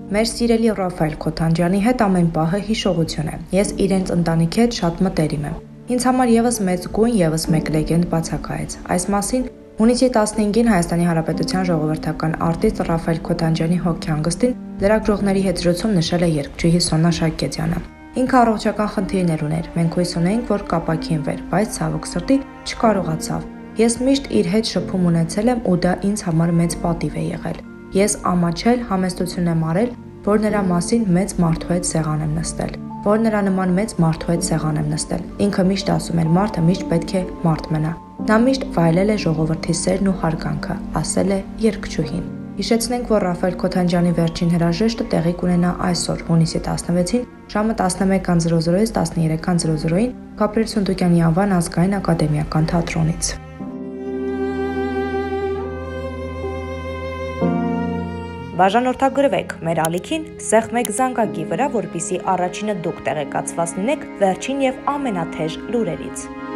Մեր սիրելի Ռաֆայել Քոթանջյանի հետ ամեն պահը հիշողություն է։ Ես իրենց ընտանիքի հետ շատ մտերիմ եմ։ Ինձ համար եւս մեծ գույն, եւս մեկ լեգենդ բացակայեց։ Այս մասին հունիսի 15-ին Հայաստանի Հանրապետության ժողովրդական արտիստ Ռաֆայել Քոթանջյանի հոգեհանգստին լրագրողների հետ զրույցում նշել է երգչուհի Սոնա Շահգելդյանը։ Ինքը առողջական խնդիրներ ուներ։ Մենք հույս ունեինք, որ կապակինվեր, բայց ցավոք սրտի չկարողացավ։ Ես միշտ իր հետ շփում ունեցել եմ ու դա ինձ համար մեծ պատիվ է եղել։ Ես ամաչել, համեստություն եմ արել, որ նրա մասին մեծ մարդու հետ սեղան եմ նստել, որ նրա նման մեծ մարդու հետ սեղան եմ նստել։ Ինքը միշտ ասում էր՝ մարդը միշտ պետք է մարդ մնա։ Նա միշտ վայելել է ժողովրդի սերն ու հարգանքը, ասել է երգչուհին։ Հիշեցնենք, որ Ռաֆայել Քոթանջյանի վերջին հրաժեշտը տեղի կունենա այսօր, հունիսի 16-ին, ժամը 11:00-ից 13:00-ին Գաբրիել Սունդուկյանի անվան ազգային ակադեմիական թատրոնից։ Բաժանորդագրվեք մեր ալիքին սեղ մեկ զանգակի վրա, որպեսզի առաջինը դուք տեղեկացված լինեք վերջին եւ ամենաթեժ լուրերից։